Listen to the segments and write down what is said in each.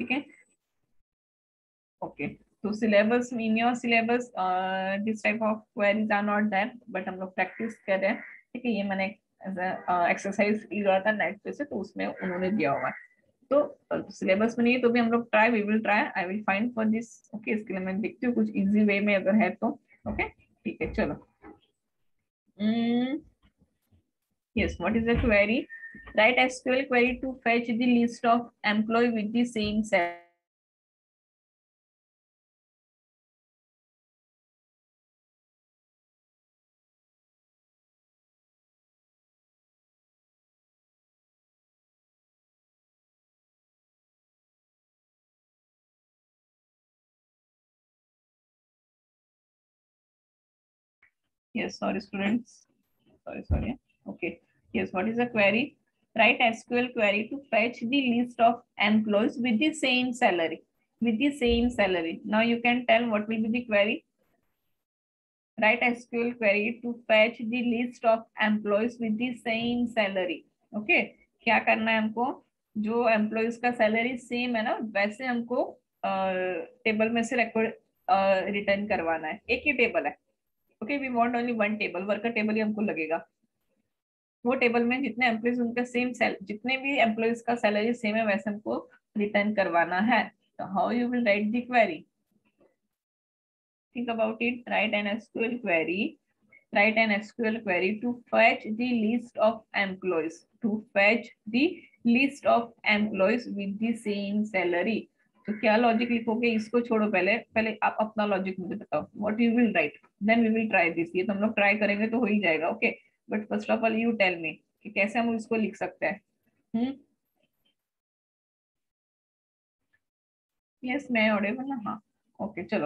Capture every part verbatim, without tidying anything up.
ठीक है, ओके। तो syllabus, in your syllabus this type of queries are not there, but हम लोग प्रैक्टिस कर रहे हैं, ठीक है। ये मैंने एक्सरसाइज लिया था नेट पे से, तो उसमें उन्होंने दिया हुआ है, तो सिलेबस में नहीं है तो भी हम लोग try, we will try, I will find for this, okay. इसके लिए मैं देखती हूँ कुछ इजी वे में अगर है तो, ओके, ठीक है, चलो। Yes, what is the query? Write SQL query to fetch the list of employee with the same sale. Yes, sorry students. Sorry, sorry. Okay. Yes, what is the query? Write S Q L query to fetch the list of employees with the same salary. With the same salary. Now you can tell what will be the query. Write S Q L query to fetch the list of employees with the same salary. Okay. क्या करना है हमको? जो employees का salary same है ना, वैसे हमको टेबल uh, में से रिकॉर्ड रिटर्न करवाना है। एक ही टेबल है, okay, we want only one table, worker table ही हमको लगेगा। वो टेबल में जितने एम्प्लॉयज उनका सेम सेल, जितने भी एम्प्लॉयज का सैलरी सेम है वैसे हमको रिटर्न करवाना है। तो how you will write the query? Think about it. Write an SQL query, write an S Q L query to fetch the list of employees, to fetch the list of employees with the same salary। तो क्या logic लिखोगे? इसको छोड़ो, पहले पहले आप अपना logic मुझे बताओ, what you will write, then we will try this. ये तो हम लोग ट्राई करेंगे तो हो ही जाएगा, okay, but first of all you tell me कि कैसे हम इसको लिख सकते हैं। हम्म, यस, मैं ऑडिबल ना? हाँ, ओके, चलो।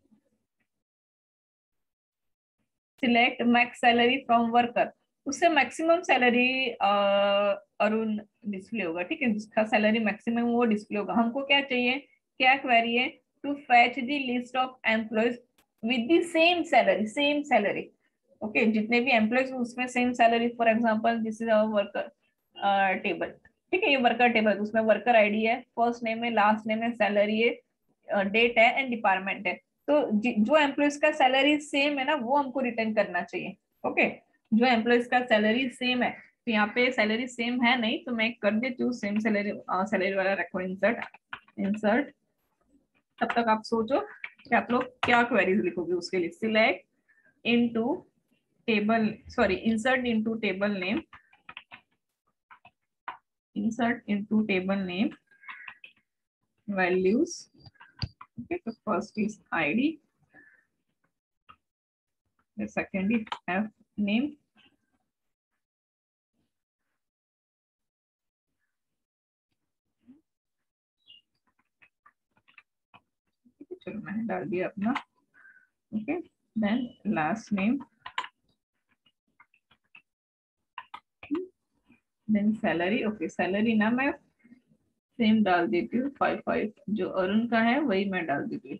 Select max salary from worker, उससे मैक्सिमम सैलरी अरुण डिस्प्ले होगा, ठीक है, जिसका सैलरी मैक्सिमम वो डिस्प्ले होगा। हमको क्या चाहिए, क्या क्वेरी है? To fetch the list of employees with the same salary, same salary, okay, जितने भी एम्प्लॉयज उसमें same salary. For example this is our worker table, ठीक है, ये वर्कर टेबल, उसमें वर्कर आईडी है, फर्स्ट नेम है, लास्ट नेम है, सैलरी है, डेट है एंड डिपार्टमेंट है। तो जो एम्प्लॉयज का सैलरी सेम है ना, वो हमको रिटर्न करना चाहिए, ओके। जो एम्प्लॉयज का सैलरी सेम है, तो यहाँ पे सैलरी सेम है नहीं, तो मैं कर देती हूँ सेम सैलरी, सैलरी वाला रखो, इंसर्ट, इंसर्ट। तब तक आप सोचो कि आप लोग क्या क्वेरीज लिखोगे उसके लिए। Select into table, sorry, insert into table name, insert into table name values, okay, so first is id, the second is f name, चलो मैंने डाल दिया अपना, okay, then last name, then salary, okay, salary ना मैं same डाल देती हूँ, फाइव फाइव जो अरुण का है वही मैं डाल देती हूँ,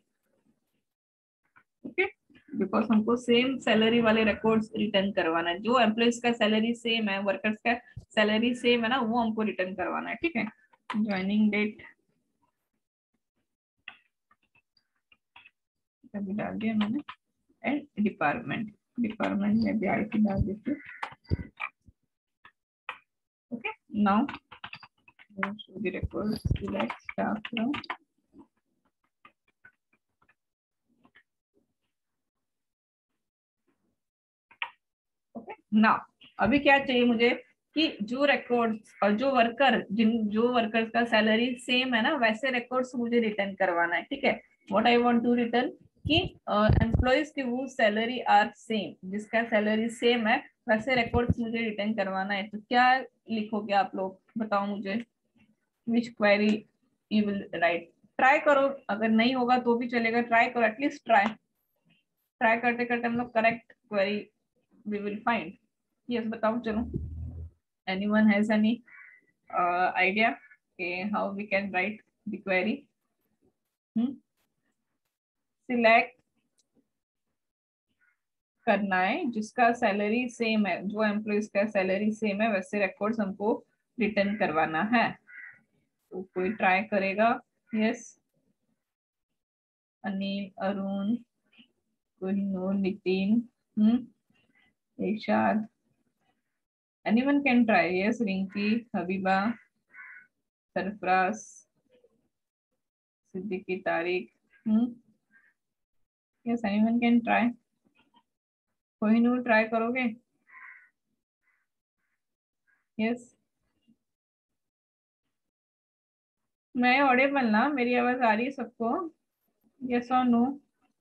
ओके, बिकॉज हमको सेम सैलरी वाले रिकॉर्ड्स रिटर्न करवाना है। जो एम्प्लॉयज का सैलरी सेम है, वर्कर्स का सैलरी सेम है ना, वो हमको रिटर्न करवाना है, ठीक है। ज्वाइनिंग डेट अभी डाल दिया मैंने, एंड डिपार्टमेंट, डिपार्टमेंट में भी आईटी डाल देती हूँ, okay. Now show the records, select staff from, okay. Now अभी क्या चाहिए मुझे कि जो रिकॉर्ड्स और जो वर्कर, जिन जो वर्कर्स का सैलरी सेम है ना, वैसे रिकॉर्ड्स मुझे रिटर्न करवाना है, ठीक है। What I want to return कि एम्प्लॉयज की वो सैलरी आर सेम, जिसका सैलरी सेम है वैसे रिकॉर्ड्स मुझे रिटर्न करवाना है। तो क्या लिखोगे आप लोग, बताओ मुझे, which query you will write. Try करो, अगर नहीं होगा तो भी चलेगा, ट्राई करो, एटलीस्ट ट्राई, ट्राई करते करते हम लोग correct query we will find. Yes, बताओ, चलो, anyone has any idea how we can write the query? Select करना है जिसका सैलरी सेम है, जो एम्प्लॉयज का सैलरी सेम है वैसे रिकॉर्ड्स हमको रिटर्न करवाना है। तो कोई ट्राई करेगा Yes. Anil, Arun, Kohinoor, Nitin, hmm? Irshad. Anyone can try. Yes, Rinki, Habiba, Sarfraz, Siddiqui, Tariq. Hmm? Yes, anyone can try. Kohinoor, try करोगे? Yes. मैं ऑडिबल ना? मेरी आवाज आ रही है सबको? Yes or no?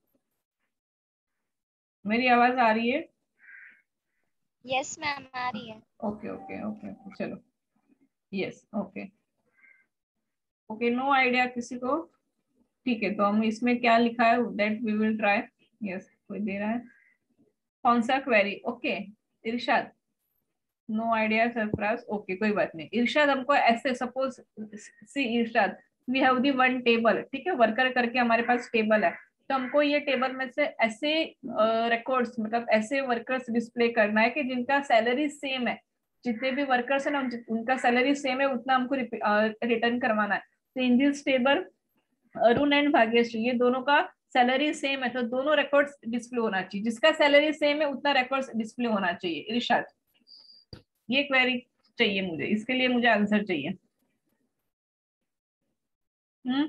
मेरी आवाज आ रही है? यस मैम आ रही है। ओके ओके ओके ओके चलो। Yes okay okay no idea किसी को? ठीक है, तो हम इसमें क्या लिखा है that we will try. Yes, कोई दे रहा है? कौन सा query? Okay Irshad, no idea Sarfaraz, okay कोई बात नहीं। इरशाद हमको ऐसे suppose see Irshad, we have the one table, ठीक है, वर्कर करके हमारे पास टेबल है, तो हमको ये टेबल में से ऐसे रिकॉर्ड्स uh, मतलब ऐसे वर्कर्स डिस्प्ले करना है कि जिनका सैलरी सेम है, जितने भी वर्कर्स है ना उनका सैलरी सेम है, उतना हमको रिटर्न uh, करवाना है। तो in this table Arun and Bhagyashree ये दोनों का सैलरी सेम है, तो दोनों रिकॉर्ड्स डिस्प्ले होना चाहिए, जिसका सैलरी सेम है उतना रिकॉर्ड्स डिस्प्ले होना चाहिए। इरशाद, ये क्वेरी चाहिए मुझे, इसके लिए मुझे आंसर चाहिए। हम्म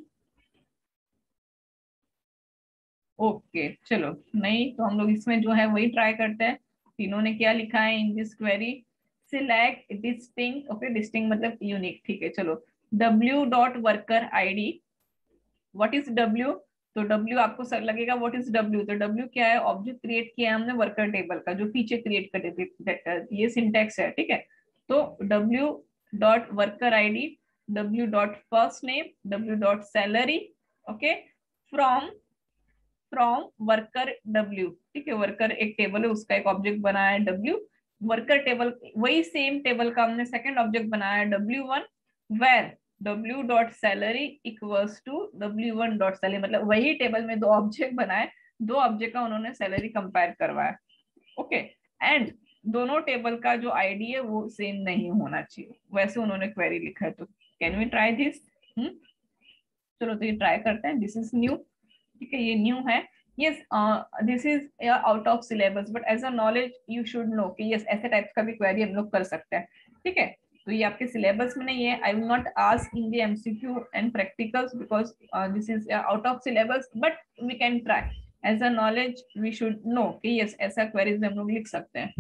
ओके चलो, नहीं तो हम लोग इसमें जो है वही ट्राई करते हैं। तीनों ने क्या लिखा है in this query? Select distinct, okay distinct मतलब यूनिक, ठीक है चलो। W dot worker ID, what is W? तो डब्ल्यू आपको सर लगेगा व्हाट इज डब्ल्यू, तो डब्ल्यू क्या है? ऑब्जेक्ट क्रिएट किया हमने वर्कर टेबल का, जो पीछे क्रिएट कर, ये सिंटेक्स है, ठीक है। तो W dot worker ID, W dot first name, W dot salary, okay, from from worker W, ठीक है, वर्कर एक टेबल है उसका एक ऑब्जेक्ट बनाया है डब्ल्यू, वर्कर टेबल वही सेम टेबल का हमने सेकंड ऑब्जेक्ट बनाया है W one, where W dot salary equals to W one dot salary, मतलब वही टेबल में दो ऑब्जेक्ट बनाए, दो ऑब्जेक्ट का उन्होंने सैलरी कंपेयर करवाया, ओके। एंड दोनों टेबल का जो आईडी है वो सेम नहीं होना चाहिए, वैसे उन्होंने क्वेरी लिखा है। तो कैन वी ट्राई दिस? चलो तो ये ट्राई करते हैं। दिस इज न्यू, ठीक है, ये न्यू है। Yes, this is out of syllabus, but as a knowledge you should know कि यस ऐसे टाइप का भी क्वेरी हम लोग कर सकते हैं, ठीक है। तो ये आपके सिलेबस में नहीं है। I will not ask in the MCQ and practicals because this is out of syllabus, but we can try as a knowledge, we should know कि यस ऐसा क्वेरीज हम लोग लिख सकते हैं।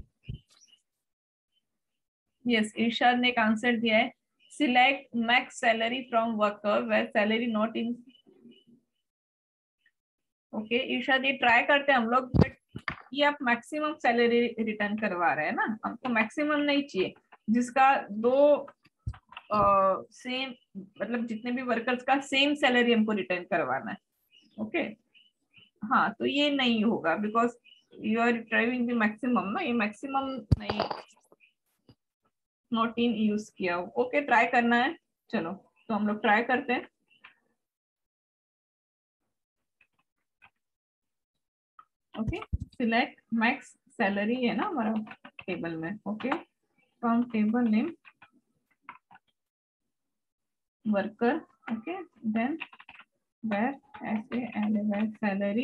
यस, इरशाद ने एक आंसर दिया है, select max salary from worker where salary not in, okay Irshad ये ट्राई करते हैं हम लोग, बट ये आप मैक्सिमम सैलरी रिटर्न करवा रहे हैं ना, हमको मैक्सिमम नहीं चाहिए, जिसका दो सेम uh, मतलब जितने भी वर्कर्स का सेम सैलरी हमको रिटर्न करवाना है, ओके okay? हाँ तो ये नहीं होगा because you are driving the maximum ना, ये मैक्सिमम नहीं, नॉट इन यूज किया, ओके okay, ट्राई करना है। चलो तो हम लोग ट्राई करते हैं, ओके। सिलेक्ट मैक्स सैलरी है ना हमारा टेबल में, okay, from table name worker, okay, then where S A L A where salary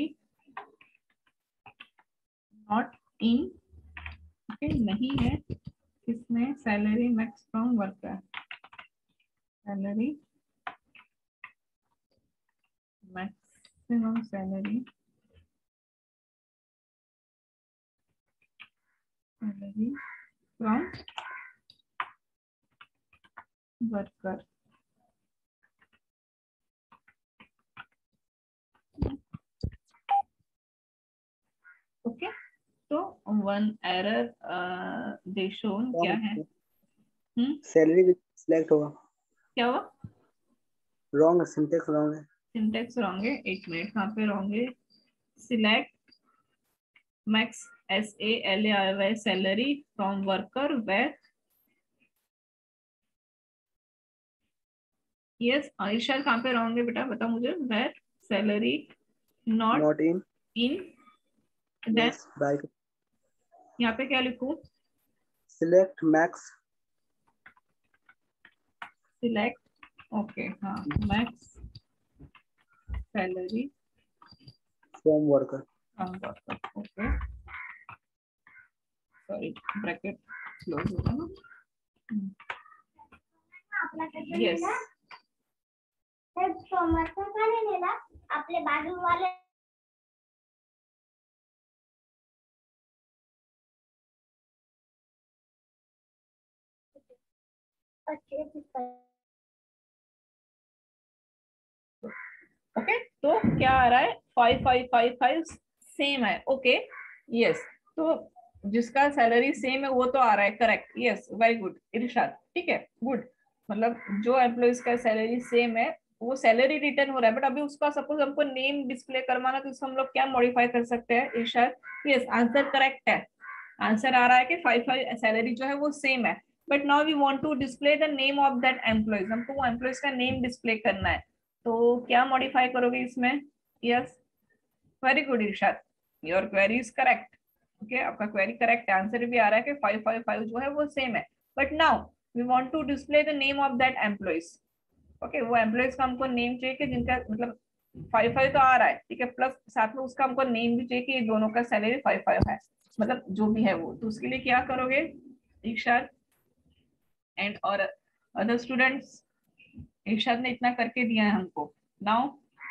not in, okay, नहीं है इसमें salary max from worker, salary maximum salary salary from worker, okay. तो one error they shown क्या है? हम्म salary select होगा, क्या हुआ? Wrong है, सिंटेक्स रॉन्ग है, सिंटेक्स रॉन्ग है, एक मिनट, कहाँ पे रॉन्ग है? Select max S A L A Y salary from worker where, yes Ayesha कहाँ पे रहोगे बेटा, बता मुझे। Where salary not not in, in, then yes bye, यहाँ पे क्या लिखूं? सिलेक्ट मैक्स, सिलेक्ट, ओके हाँ, max salary from worker. From worker, okay, sorry bracket close होगा ना, यस आपले बाजू वाले ओके okay, तो क्या आ रहा है, five five five five same है, ओके यस, तो जिसका सैलरी सेम है वो तो आ रहा है, correct, yes very good Irshad, ठीक है गुड, मतलब जो एम्प्लॉइज का सैलरी सेम है वो सैलरी रिटर्न हो रहा है, बट अभी उसका सपोज हमको नेम डिस्प्ले करवाना तो उसको हम लोग क्या मॉडिफाई कर सकते हैं इरशाद, यस आंसर करेक्ट है, आंसर आ रहा है कि फाइव फाइव सैलरी जो है वो सेम है, but now we want to display the name of that employees, हमको वो एम्प्लॉइज का नेम डिस्प्ले करना है, तो क्या मॉडिफाई करोगे इसमें, yes very good Irshad, your query is correct, okay आपका क्वेरी करेक्ट है, आंसर भी आ रहा है कि फाइव फाइव फाइव जो है वो सेम है, but now we want to display the name of that employees, okay वो एम्प्लॉइज का हमको नेम चाहिए कि जिनका मतलब फाइव फाइव तो आ रहा है, ठीक है, प्लस साथ में उसका हमको नेम भी चाहिए कि ये दोनों का सैलरी फाइव फाइव है, मतलब जो भी है वो, तो उसके लिए क्या करोगे इरशाद एंड और अदर स्टूडेंट्स, इरशाद ने इतना करके दिया है हमको, नाउ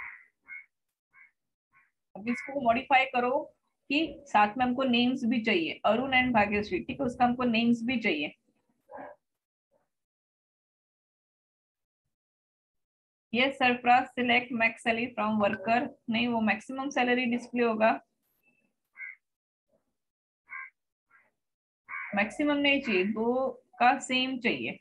अब इसको मॉडिफाई करो कि साथ में हमको नेम्स भी चाहिए, अरुण एंड भाग्यश्री, ठीक है उसका हमको नेम्स भी चाहिए, yes Sarfaraz select max salary from worker, नहीं वो मैक्सिमम सैलरी डिस्प्ले होगा, मैक्सिमम नहीं चाहिए, दो का सेम चाहिए,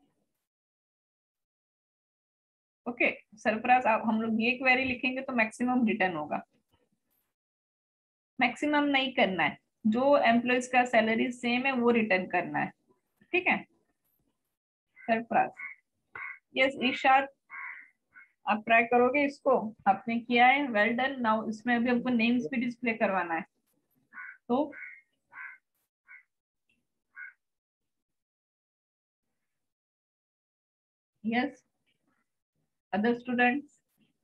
ओके सरफराज आप हम लोग ये क्वेरी लिखेंगे तो मैक्सिमम रिटर्न होगा, मैक्सिमम नहीं करना है, जो एम्प्लॉइज का सैलरी सेम है वो रिटर्न करना है, ठीक है सरफराज, यस इरशाद आप ट्राई करोगे इसको, आपने किया है, वेल डन, नाउ इसमें अभी हमको नेम्स भी डिस्प्ले करवाना है, तो yes other students,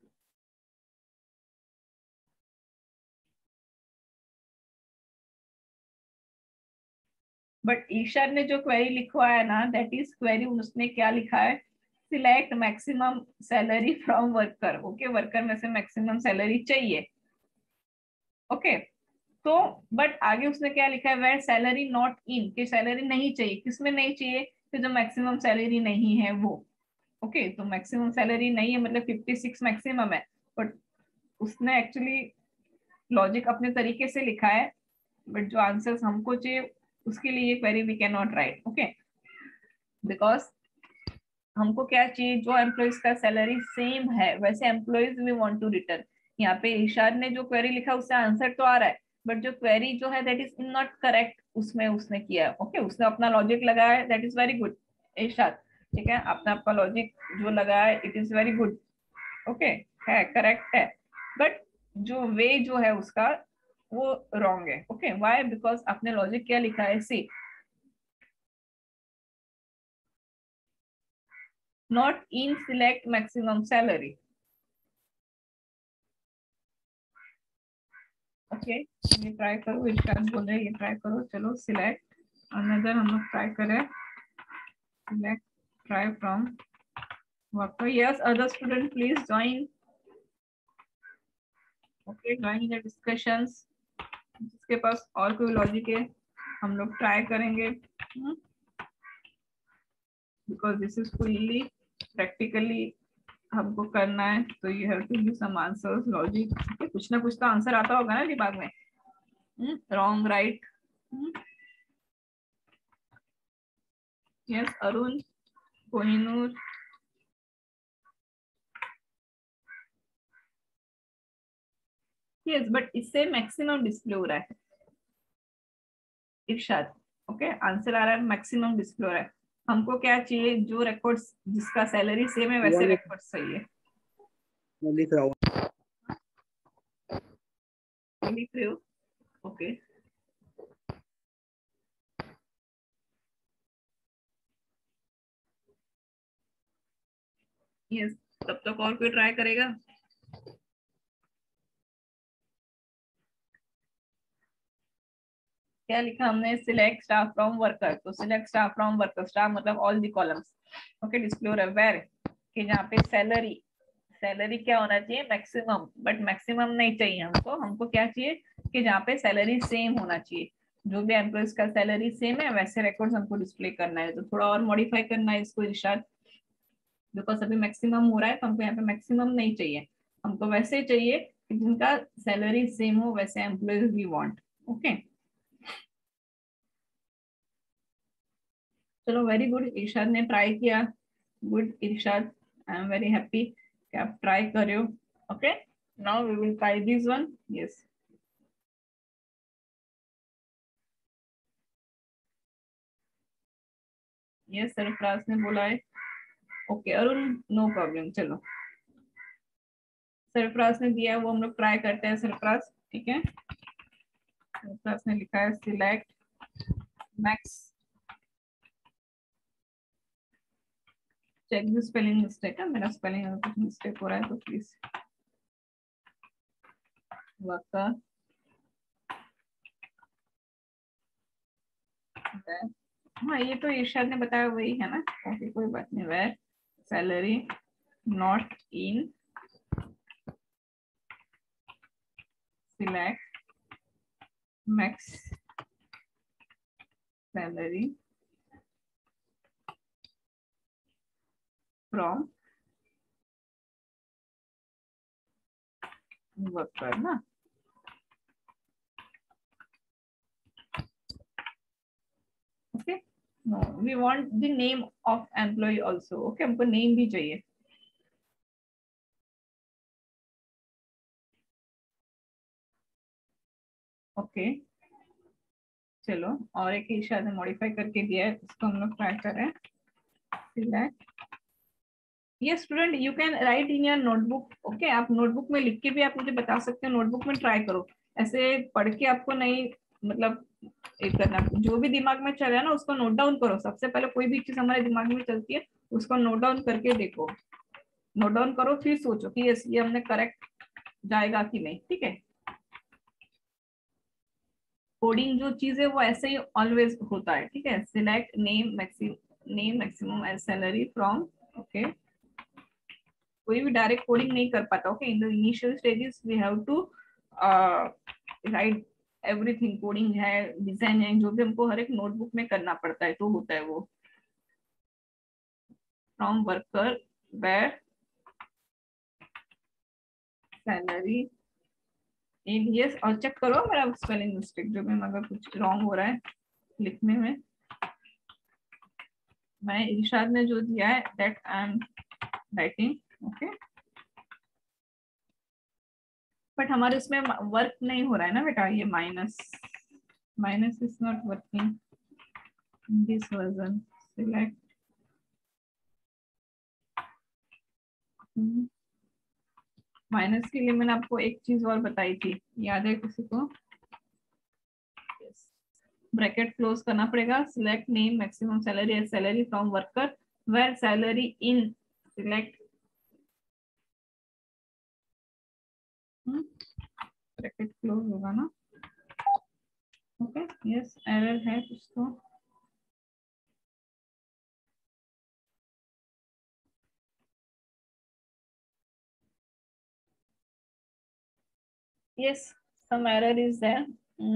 but Isha ने जो क्वेरी लिखवाया है ना, दैट इज क्वेरी, उसने क्या लिखा है, select maximum salary from worker, okay worker में से मैक्सिमम सैलरी चाहिए, ओके okay. तो बट आगे उसने क्या लिखा है, वेर सैलरी नॉट इन, कि सैलरी नहीं चाहिए, किसमें नहीं चाहिए, कि जो मैक्सिमम सैलरी नहीं है वो, ओके okay, तो मैक्सिमम सैलरी नहीं है मतलब फिफ्टी सिक्स मैक्सिमम है, बट उसने एक्चुअली लॉजिक अपने तरीके से लिखा है, बट जो आंसर्स हमको चाहिए उसके लिए ये query we can not write, okay because हमको क्या चाहिए, जो एम्प्लॉइज का सैलरी सेम है वैसे employees we want to return, यहाँ पे इरशाद ने जो क्वेरी लिखा उससे आंसर तो आ रहा है, बट जो क्वेरी जो है दैट इज नॉट करेक्ट, उसमें उसने किया है, ओके okay? उसने अपना लॉजिक लगाया है, that is very good Irshad, ठीक है आपने आपका लॉजिक जो लगाया है it is very good, okay है करेक्ट है, बट जो वे जो है उसका वो रॉन्ग है, ओके व्हाई, बिकॉज आपने लॉजिक क्या लिखा है, see not in select maximum salary, okay ये ट्राई करो, इरशाद बोल रहे ये ट्राई करो, चलो सिलेक्ट अनदर हम लोग ट्राई करें, select try from worker, yes other student please join, okay join the discussions, जिसके पास और कोई लॉजिक है हम लोग ट्राई करेंगे, because this is fully practically हमको करना है, तो you have to give some answers logic, कुछ ना कुछ तो आंसर आता होगा ना दिमाग में, wrong right, yes Arun Kohinoor, yes but इससे मैक्सिमम डिस्प्ले हो रहा है इरशाद, ओके आंसर आ रहा है मैक्सिमम डिस्प्ले हो रहा है, हमको क्या चाहिए, जो रिकॉर्ड्स जिसका सैलरी सेम है वैसे रिकॉर्ड्स चाहिए, मैं लिख रहा हूँ, लिख रहे हो, ओके यस तब तक और कोई ट्राई करेगा, क्या लिखा हमने, सिलेक्ट स्टाफ फ्रॉम वर्कर, तो select staff from worker, staff मतलब all the columns, okay. Display where कि जहाँ पे सैलरी, सैलरी क्या होना चाहिए, मैक्सिमम, बट मैक्सिमम नहीं चाहिए हमको, हमको क्या चाहिए कि जहाँ पे सैलरी सेम होना चाहिए, जो भी एम्प्लॉइज का सैलरी सेम है वैसे रिकॉर्ड्स हमको डिस्प्ले करना है। तो थोड़ा और मॉडिफाई करना है इसको इरशाद, बिकॉज अभी मैक्सिमम हो रहा है तो हमको यहाँ पे मैक्सिमम नहीं चाहिए, हमको वैसे चाहिए कि जिनका सैलरी सेम हो वैसे एम्प्लॉइज वी वांट, ओके। चलो वेरी गुड, इरशाद ने ट्राई किया, good Irshad, I am very happy कि आप ट्राई कर रहे हो, okay. Now we will try this one, yes. Yes Sarfaraz ने बोला है, ओके अरुण, नो प्रॉब्लम, चलो सरफराज ने दिया है वो हम लोग ट्राई करते हैं, सरफराज ठीक है। सरफराज ने लिखा है select max, check the spelling mistake है, मेरा स्पेलिंग अगर कुछ मिस्टेक हो रहा है तो प्लीज वर्कर, हाँ ये तो इरशाद ने बताया वही है ना, ओके कोई बात नहीं। Where salary not in select max salary from worker ना, okay. No we want the name of employee also, okay हमको नेम भी चाहिए, ओके okay. चलो और एक इरशाद ने मॉडिफाई करके दिया है, इसको हम लोग ट्राई कर रहे हैं, सिलेक्ट, ये student you can write in your notebook, okay आप नोटबुक में लिख के भी आप मुझे बता सकते हो, नोटबुक में ट्राई करो, ऐसे पढ़ के आपको नहीं, मतलब एक करना, जो भी दिमाग में चल रहा है ना उसको नोट डाउन करो, सबसे पहले कोई भी चीज हमारे दिमाग में चलती है उसको नोट डाउन करके देखो, नोट डाउन करो फिर सोचो कि यस ये हमने करेक्ट जाएगा कि नहीं, ठीक है। कोडिंग जो चीज है वो ऐसे ही ऑलवेज होता है, ठीक है। Select name maximum, name maximum as salary from, okay कोई भी डायरेक्ट कोडिंग नहीं कर पाता, okay in the initial stages we have to write everything, coding है, डिजाइन है, जो भी हमको हर एक नोटबुक में करना पड़ता है तो होता है वो, from worker where salary in, yes और चेक करो मेरा स्पेलिंग मिस्टेक जो भी अगर कुछ रॉन्ग हो रहा है लिखने में, मैं इरशाद ने जो दिया है that I am writing, okay but हमारे इसमें वर्क नहीं हो रहा है ना बेटा, ये minus, minus is not working in this version, select, minus के लिए मैंने आपको एक चीज और बताई थी, याद है किसी को, ब्रैकेट क्लोज करना पड़ेगा, select name maximum salary as salary from worker where salary in, select bracket close होगा ना, ओके यस एरर है कुछ तो, yes some error is there,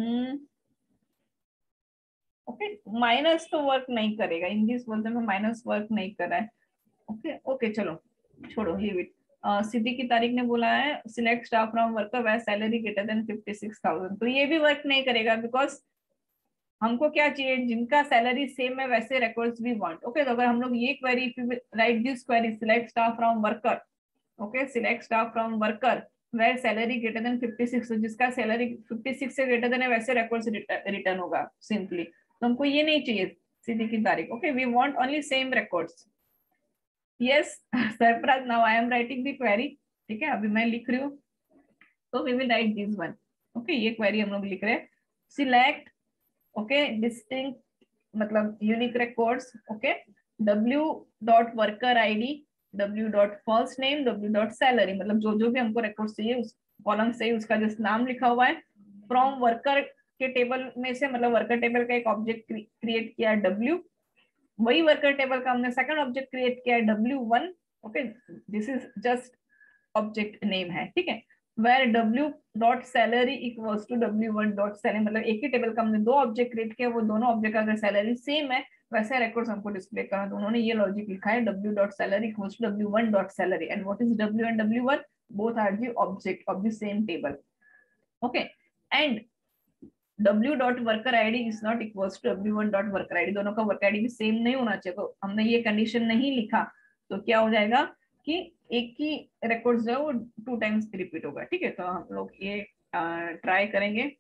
okay minus तो वर्क नहीं करेगा इन दिस वर्जन में, माइनस वर्क नहीं कर रहा है, ओके ओके चलो छोड़ो लीव इट। सिद्धि की तारीख ने बोला है select staff from worker where salary greater than fifty six thousand, तो ये भी वर्क नहीं करेगा बिकॉज हमको क्या चाहिए, जिनका सैलरी सेम है वैसे रिकॉर्ड्स भी वांट, ओके तो अगर हम लोग ये query, if you write this query select staff from worker, okay select staff from worker where salary greater than fifty six, तो जिसका सैलरी फिफ्टी सिक्स से ग्रेटर देन है वैसे रिकॉर्ड्स रिटर्न होगा सिंपली, तो हमको ये नहीं चाहिए सीधी की तारीख, okay we want only same records, yes Sarfaraz now I am writing the query, ठीक है अभी मैं लिख रही हूँ, तो we will write this one, okay ये क्वेरी हम लोग लिख रहे हैं, सिलेक्ट ओके डिस्टिंक्ट मतलब unique records, okay w dot worker ID, w dot first name, w dot salary, मतलब जो जो भी हमको रिकॉर्ड चाहिए उस कॉलम से उसका जिस नाम लिखा हुआ है, फ्रॉम वर्कर के टेबल में से, मतलब वर्कर टेबल का एक ऑब्जेक्ट क्रिएट किया W, वही वर्कर टेबल का हमने सेकंड ऑब्जेक्ट क्रिएट किया W one. Okay, this is just object name है, ठीक है। Where W dot salary equals to W one dot salary, मतलब एक ही टेबल का हमने दो ऑब्जेक्ट क्रिएट किया, वो दोनों ऑब्जेक्ट का अगर सैलरी सेम है वैसे रिकॉर्ड्स हमको डिस्प्ले करना, तो उन्होंने ये लॉजिक लिखा है W dot salary equals to W one dot salary, and what is W and W one, both are the object of the same table. Okay, and W dot worker ID is not equals to W one dot worker ID, दोनों का worker ID भी same नहीं होना चाहिए, तो हमने ये condition नहीं लिखा, तो क्या हो जाएगा कि एक ही रिकॉर्ड जो है वो टू टाइम्स रिपीट होगा, ठीक है। तो हम लोग ये ट्राई करेंगे,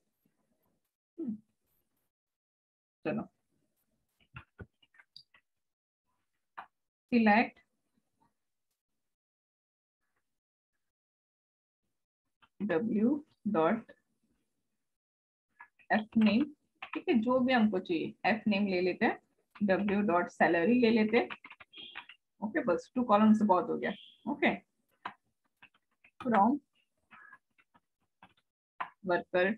चलो select W dot F name, ठीक है, जो भी हमको चाहिए एफ नेम ले लेते हैं, W डॉट सैलरी ले लेते हैं। ओके, बस टू कॉलम से बहुत हो गया। Okay, from worker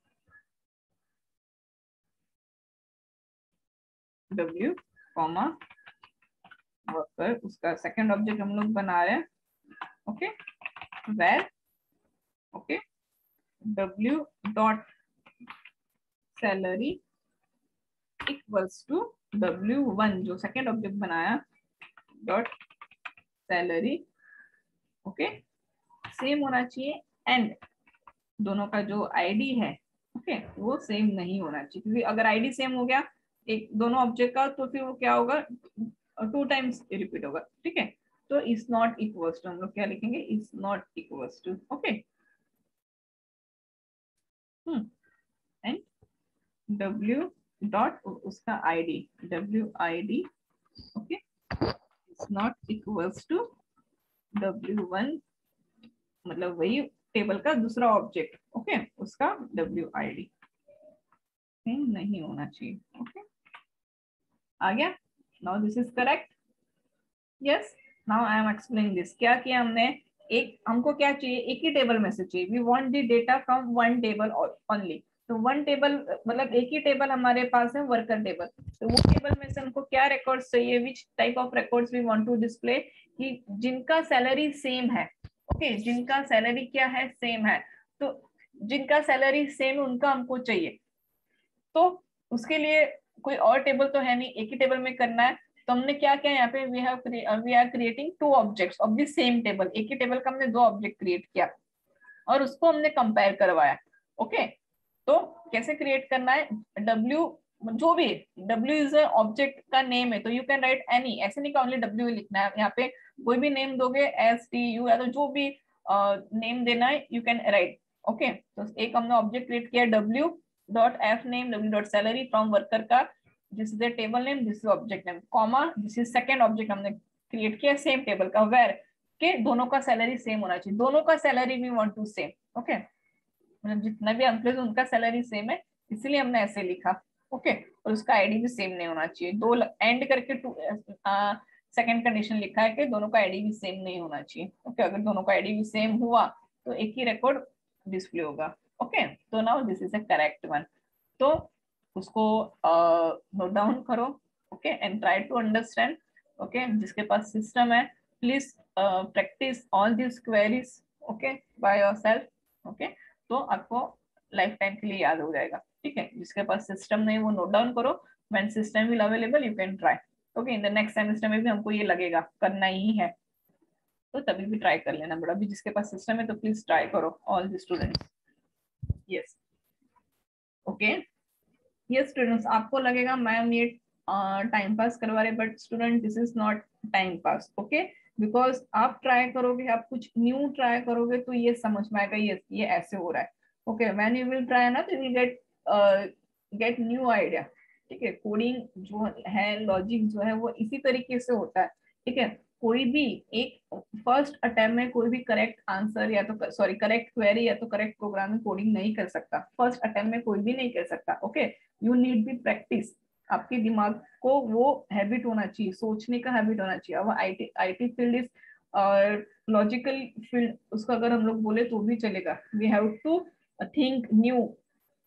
W comma worker, उसका सेकंड ऑब्जेक्ट हम लोग बना रहे हैं। Okay, where okay W dot salary equals to W one, जो सेकंड ऑब्जेक्ट बनाया, डॉट सैलरी। ओके, सेम होना चाहिए, एंड दोनों का जो आईडी है ओके okay, वो सेम नहीं होना चाहिए, क्योंकि अगर आईडी सेम हो गया एक दोनों ऑब्जेक्ट का, तो फिर वो क्या होगा, टू टाइम्स रिपीट होगा, ठीक है। तो इज नॉट इक्वल्स टू हम लोग क्या लिखेंगे, is not equals to. Okay, hmm and W dot उसका ID, W ID okay is not equals to W one, मतलब वही टेबल का दूसरा ऑब्जेक्ट ओके okay? उसका W आईडी सेम नहीं होना चाहिए। Okay okay? आ गया, now this is correct. Yes, now I am explaining this. क्या किया हमने, एक हमको क्या चाहिए, एक ही टेबल में से चाहिए, we want the data from one table only. तो वन टेबल मतलब एक ही टेबल हमारे पास है, वर्कर टेबल, तो वो टेबल में से हमको क्या रिकॉर्ड्स चाहिए, which type of records we want to display, कि जिनका सैलरी सेम है। ओके okay, जिनका सैलरी क्या है, सेम है, तो जिनका सैलरी सेम है उनका हमको चाहिए। तो उसके लिए कोई और टेबल तो है नहीं, एक ही टेबल में करना है, तो हमने क्या किया यहाँ पे, we have we are creating two objects of the same table, एक ही टेबल का हमने दो ऑब्जेक्ट क्रिएट किया और उसको हमने कंपेयर करवाया। ओके, तो कैसे क्रिएट करना है, W जो भी W इज ऑब्जेक्ट का नेम है, तो यू कैन राइट एनी, ऐसे नहीं ओनली W लिखना है, यहाँ पे कोई भी नेम दोगे, एस टी यू या तो जो भी नेम uh, देना है यू कैन राइट। ओके, तो एक हमने ऑब्जेक्ट क्रिएट किया W dot F name, W dot salary from worker का, this is the table name, this is object name, comma this is second object हमने create किया same table का, where के दोनों का सैलरी सेम होना चाहिए, दोनों का salary we want to same. Okay, मतलब जितना भी एम्प्लॉइज उनका सैलरी सेम है, इसलिए हमने ऐसे लिखा। Okay okay? और उसका आईडी भी सेम नहीं होना चाहिए, दो एंड करके टू सेकंड कंडीशन लिखा है कि दोनों का आईडी भी सेम नहीं होना चाहिए। Okay okay? अगर दोनों का आईडी भी सेम हुआ तो एक ही रिकॉर्ड डिस्प्ले होगा। Okay okay? तो now this is a correct one, तो उसको नोट डाउन करो। Okay, and try to understand. Okay, जिसके पास सिस्टम है please practice all this queries okay by yourself. Okay, तो आपको लाइफ टाइम के लिए याद हो जाएगा, ठीक है। जिसके पास सिस्टम नहीं वो नोट डाउन करो, when system will available you can try. Okay, in the next semester में भी हमको ये लगेगा करना ही है, तो तभी भी ट्राई कर लेना। बट अभी जिसके पास सिस्टम है तो प्लीज ट्राई करो all the students. Yes, okay, yes students, आपको लगेगा मैम ये टाइम पास करवा रहे, but student this is not time pass. Okay, because आप ट्राई करोगे, आप कुछ न्यू ट्राई करोगे तो ये समझ में आएगा ये ये ऐसे हो रहा है। Okay, when you will try ना तो you will get get new idea, ठीक है। कोडिंग जो है, लॉजिक जो है वो इसी तरीके से होता है, ठीक है। कोई भी एक फर्स्ट अटेम्प्ट में कोई भी करेक्ट आंसर या तो सॉरी करेक्ट क्वेरी या तो करेक्ट प्रोग्रामिंग कोडिंग नहीं कर सकता, फर्स्ट अटेम्प्ट में कोई भी नहीं कर सकता। Okay, you need be practice, आपके दिमाग को वो हैबिट होना चाहिए, सोचने का हैबिट होना चाहिए। अब आईटी आईटी फील्ड इज और लॉजिकल फील्ड, उसको अगर हम लोग बोले तो भी चलेगा। We have to think new,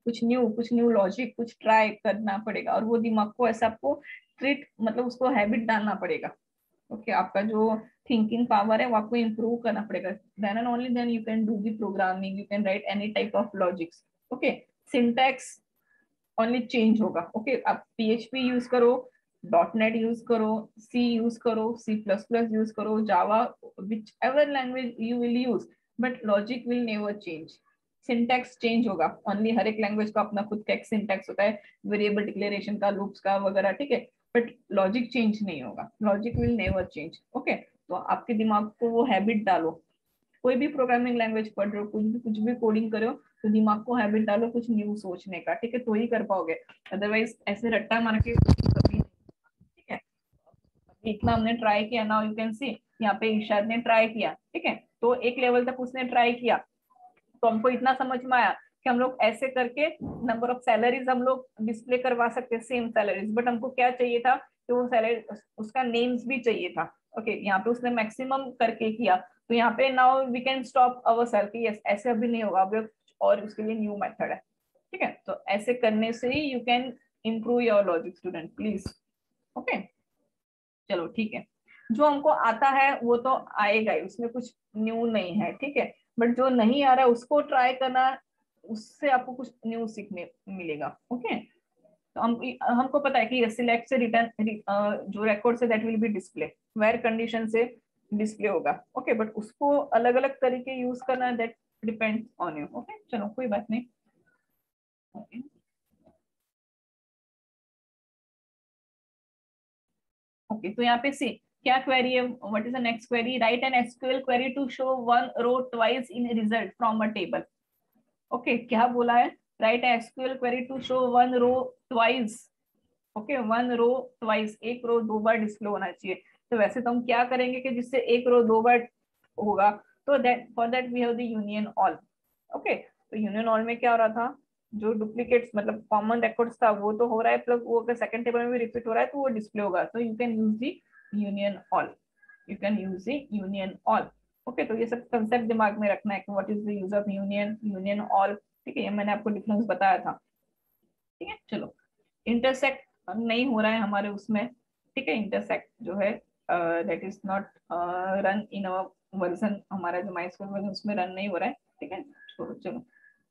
कुछ न्यू कुछ न्यू लॉजिक कुछ ट्राई करना पड़ेगा, और वो दिमाग को ऐसा आपको ट्रीट मतलब उसको हैबिट डालना पड़ेगा। ओके okay, आपका जो थिंकिंग पावर है वो आपको इम्प्रूव करना पड़ेगा। Then and only then you can do the programming, you can write any type of logics. Okay, syntax only change होगा। ओके okay, आप पीएचपी यूज करो, डॉट नेट यूज करो, सी यूज करो, सी प्लस प्लस यूज करो, Java, whichever language you will use, but logic will never change. Syntax change होगा only, हर एक language का अपना खुद का एक सिंटैक्स होता है, वेरिएबल डिक्लेरेशन का, लूप्स का वगैरह, ठीक है, बट लॉजिक चेंज नहीं होगा, logic will never change. Okay, तो आपके दिमाग को वो हैबिट डालो, कोई भी प्रोग्रामिंग लैंग्वेज पढ़ रहे हो, कुछ भी कुछ भी कोडिंग करो, तो दिमाग को हैबिट डालो कुछ न्यू सोचने का, ठीक है, तो ही कर पाओगे, अदरवाइज ऐसे रट्टा मार के कभी, ठीक है। अभी इतना हमने ट्राई किया, नाउ यू कैन सी यहाँ पे इरशाद ने ट्राई किया, ठीक है, तो एक लेवल तक उसने ट्राई किया, तो हमको इतना समझ में आया कि हम लोग ऐसे करके नंबर ऑफ सैलरीज हम लोग डिस्प्ले करवा सकते हैं, सेम सैलरीज, बट हमको क्या चाहिए था कि वो सैलरी उसका नेम्स भी चाहिए था। ओके okay, यहाँ पे उसने मैक्सिमम करके किया, तो यहाँ पे now we can stop our self, yes ऐसे अभी नहीं होगा, अभी और उसके लिए न्यू मेथड है, ठीक है, तो ऐसे करने से ही you can improve your logic student please. Okay, चलो ठीक है, जो हमको आता है वो तो आएगा ही, उसमें कुछ न्यू नहीं है, ठीक है, बट जो नहीं आ रहा है उसको ट्राई करना, उससे आपको कुछ न्यू सीखने मिलेगा। ओके, तो हम हमको पता है कि सिलेक्ट से रिटर्न जो रिकॉर्ड से that will be display, where condition से डिस्प्ले होगा। ओके okay, बट उसको अलग अलग तरीके यूज करना that depends on you. Okay, चलो कोई बात नहीं। Okay okay. ओके okay, तो यहाँ पे सी क्या क्वेरी है, what is the next query, write an SQL query to show one row twice in result from a table. Okay, क्या बोला है, write SQL query to show one row twice. Okay, one row twice, एक row दो बार display होना चाहिए, तो वैसे तो हम क्या करेंगे कि जिससे एक रो दो बार होगा, तो that for that we have the union all. Okay, तो यूनियन ऑल में क्या हो रहा था, जो डुप्लीकेट्स मतलब कॉमन रिकॉर्ड्स था वो तो हो रहा है, प्लस वो अगर सेकंड टेबल में भी रिपीट हो रहा है तो वो डिस्प्ले होगा, तो you can use the union all, you can use the union all. Okay, तो ये सब कंसेप्ट दिमाग में रखना है कि what is the use of union, union all, ठीक है, ये मैंने आपको डिफरेंस बताया था, ठीक है। चलो, इंटरसेक्ट नहीं हो रहा है हमारे उसमें, ठीक है, इंटरसेक्ट जो है that is not run in our version, हमारा जो माइस्क्वेल वर्जन उसमें रन नहीं हो रहा है, ठीक है, छोड़ो चलो।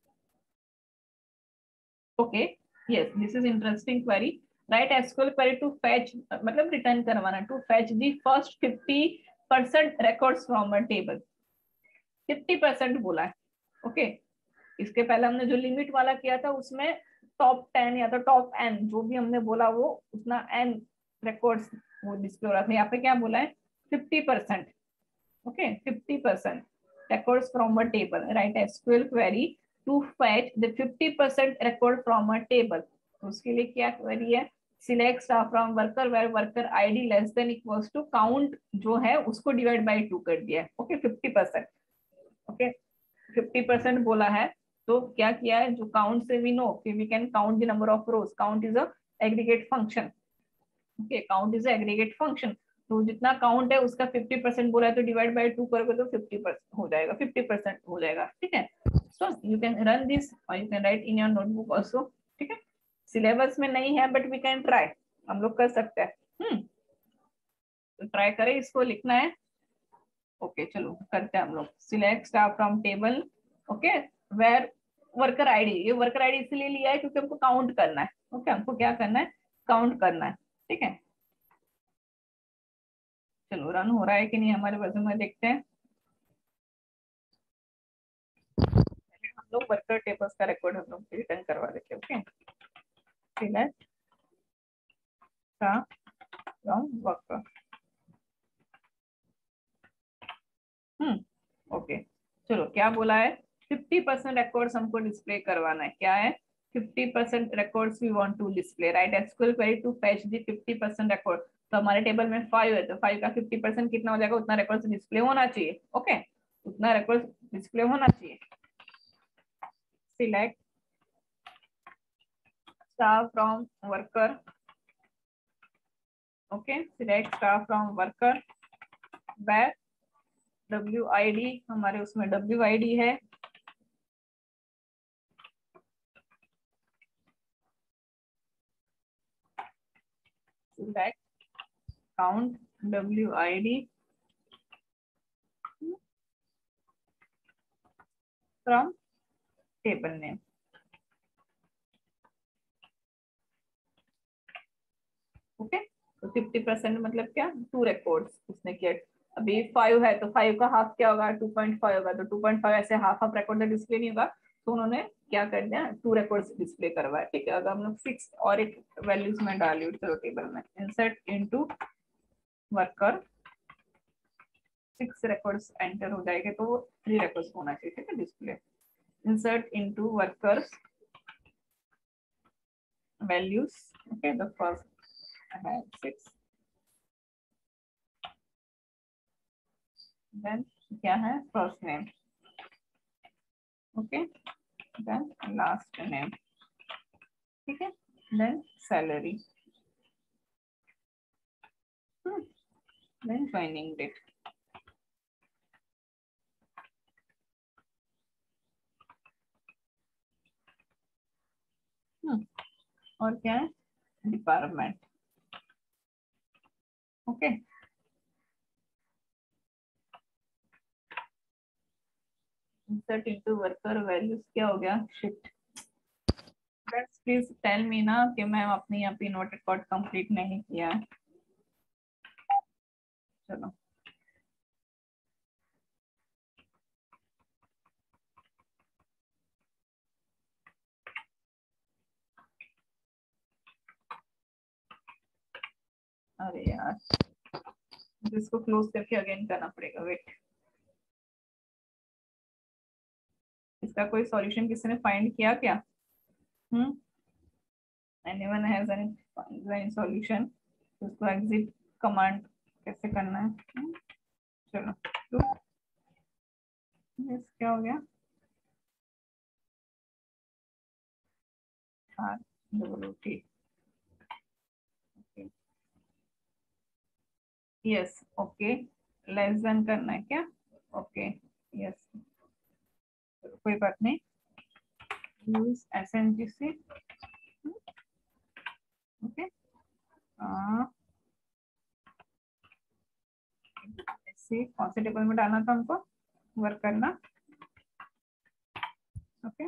Okay, yes this is interesting query, write SQL query to fetch, मतलब रिटर्न करवाना, to fetch the first fifty percent records from a table, fifty percent बोला है। Okay okay? इसके पहले हमने जो लिमिट वाला किया था उसमें टॉप टेन या तो टॉप एन जो भी हमने बोला वो उतना एन रिकॉर्ड्स वो डिस्प्ले हो रहा था, यहाँ पे क्या बोला है fifty percent. Okay, fifty percent records from a table, write S Q L query to fetch the fifty percent record from a table। तो उसके लिए क्या क्वेरी है, select star from worker where worker ID less than equals to count जो है उसको divide by two कर दिया है। Okay, fifty percent, okay fifty percent बोला है, तो क्या किया है, जो काउंट से वी नो कि we can count the number of rows, count is a aggregate function. Okay, count is a aggregate function, तो जितना काउंट है उसका फिफ्टी परसेंट बोला है, तो डिवाइड बाय टू करोगे तो फिफ्टी परसेंट हो जाएगा, फिफ्टी परसेंट हो जाएगा, ठीक है। So you can run this और you can write in your notebook also, ठीक है, सिलेबस में नहीं है बट वी कैन ट्राई, हम लोग कर सकते हैं, हम्म तो ट्राई करें, इसको लिखना है। ओके okay, चलो करते हैं हम लोग, select star from table, okay where worker ID, ये वर्कर आईडी इसलिए लिया है क्योंकि हमको काउंट करना है। ओके okay, हमको क्या करना है, काउंट करना है, ठीक है। चलो रन हो रहा है कि नहीं हमारे वर्जन में देखते हैं, हम लोग वर्कर टेबल्स का रिकॉर्ड हम लोग रिटर्न करवा देते हैं। Okay, select star from worker, hmm okay, चलो क्या बोला है, फिफ्टी परसेंट रिकॉर्ड्स हमको डिस्प्ले करवाना है, क्या है fifty percent records we want to display, write SQL query to fetch the fifty percent record, तो हमारे टेबल में फाइव है, तो फाइव का फिफ्टी परसेंट कितना हो जाएगा, उतना रिकॉर्ड्स डिस्प्ले होना चाहिए। ओके, उतना रिकॉर्ड्स डिस्प्ले होना चाहिए, select star from worker, okay select star from worker where W I D, हमारे उसमें डब्ल्यू आई डी है, select count W I D from table name. Okay, तो फिफ्टी परसेंट मतलब क्या, टू रिकॉर्ड्स उसने किया। अभी फाइव है तो फाइव का हाफ क्या होगा, टू पॉइंट फाइव होगा, तो टू पॉइंट फाइव ऐसे हाफ हाफ रिकॉर्ड डिस्प्ले नहीं होगा, तो उन्होंने क्या कर दिया, टू रिकॉर्ड्स डिस्प्ले करवाया। ठीक है, अगर हम लोग सिक्स और एक वैल्यूज में डाली चलो टेबल में, insert into worker, six records enter हो जाएंगे तो थ्री रिकॉर्ड्स होना चाहिए। ठीक है, display insert into workers values. Okay, the first है सिक्स, देन क्या है, first name, okay, then last name. ठीक है, then salary, then joining date. और क्या है, department. Okay, insert into worker values क्या हो गया, शिफ्ट। प्लीज टेल मी ना कि मैं अपनी यहाँ पे इन्वर्टेड कॉर्ड कंप्लीट नहीं किया है। चलो, अरे यार इसको क्लोज करके अगेन करना पड़ेगा, वेट। इसका कोई सॉल्यूशन किसी ने फाइंड किया क्या? हम्म, एनीवन हैज एनी सॉल्यूशन? उसको एग्जिट कमांड कैसे करना है? hmm? चलो, तो यस क्या हो गया, R double O T, yes okay, less than करना है क्या? ओके यस, कोई बात नहीं, use S N G C. Okay, ऐसे कौन से टेबल में डालना था हमको, वर्क करना। Okay,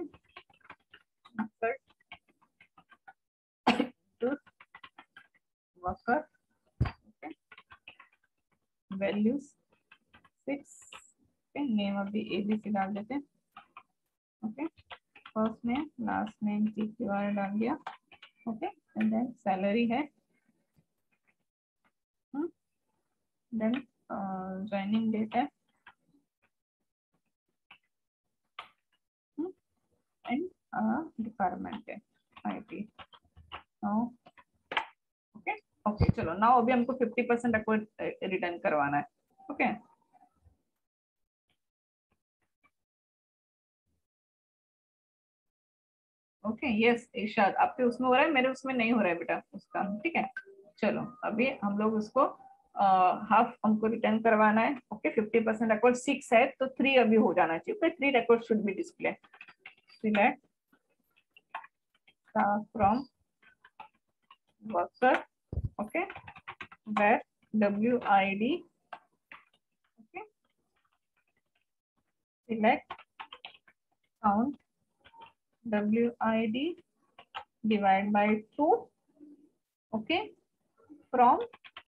worker, okay, values six, name अभी एबीसी डाल देते हैं। Okay, first name last name की बार डाल दिया। ओके, एंड देन सैलरी है, देन ज्वाइनिंग डेट है, एंड डिपार्टमेंट है आईटी। ओके ओके, चलो नाउ अभी हमको फिफ्टी परसेंट रिकॉर्ड रिटर्न करवाना है। ओके, ओके यस इरशाद, आपके उसमें हो रहा है, मेरे उसमें नहीं हो रहा है बेटा उसका। ठीक है, चलो अभी हम लोग उसको हाफ uh, हमको रिटर्न करवाना है। Okay, fifty percent record six है तो थ्री अभी हो जाना चाहिए। Okay, three record should be display. Select from worker, okay, where W I D, okay, select count W I D divide by two, okay, from